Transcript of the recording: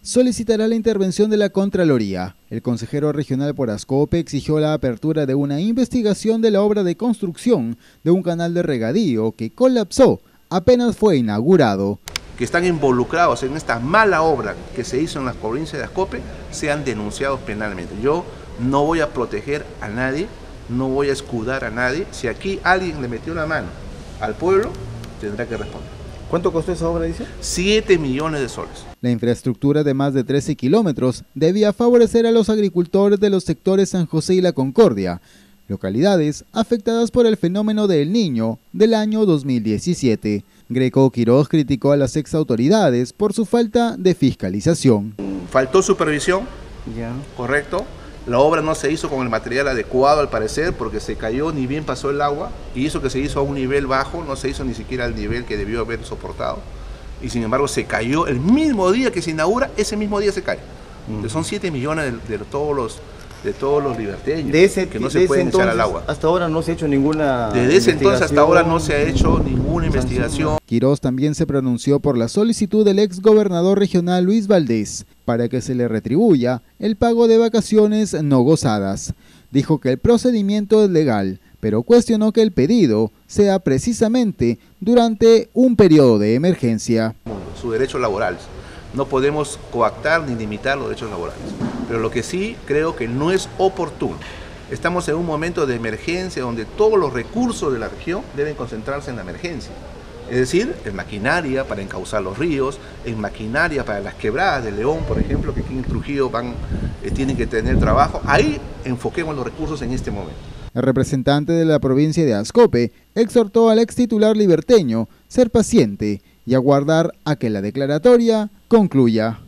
solicitará la intervención de la Contraloría. El consejero regional por Ascope exigió la apertura de una investigación de la obra de construcción de un canal de regadío que colapsó apenas fue inaugurado. Que están involucrados en esta mala obra que se hizo en la provincia de Ascope sean denunciados penalmente. Yo no voy a proteger a nadie, no voy a escudar a nadie. Si aquí alguien le metió la mano al pueblo, tendrá que responder. ¿Cuánto costó esa obra, dice? 7 millones de soles. La infraestructura de más de 13 kilómetros debía favorecer a los agricultores de los sectores San José y La Concordia, localidades afectadas por el fenómeno del Niño del año 2017. Greco Quiroz criticó a las exautoridades por su falta de fiscalización. Faltó supervisión, Ya. correcto. La obra no se hizo con el material adecuado al parecer porque se cayó, ni bien pasó el agua, y eso que se hizo a un nivel bajo, no se hizo ni siquiera al nivel que debió haber soportado. Y sin embargo se cayó el mismo día que se inaugura, ese mismo día se cae. Entonces son 7 millones de todos los liberteños que no se pueden echar al agua. Hasta ahora no se ha hecho ninguna Desde ese entonces hasta ahora no se ha hecho ninguna investigación. Quiroz también se pronunció por la solicitud del ex gobernador regional Luis Valdés para que se le retribuya el pago de vacaciones no gozadas. Dijo que el procedimiento es legal, pero cuestionó que el pedido sea precisamente durante un periodo de emergencia. Sus derechos laborales. No podemos coactar ni limitar los derechos laborales. Pero lo que sí creo que no es oportuno. Estamos en un momento de emergencia donde todos los recursos de la región deben concentrarse en la emergencia. Es decir, en maquinaria para encauzar los ríos, en maquinaria para las quebradas de León, por ejemplo, que aquí en Trujillo tienen que tener trabajo. Ahí enfoquemos los recursos en este momento. El representante de la provincia de Ascope exhortó al ex titular liberteño ser paciente y aguardar a que la declaratoria concluya.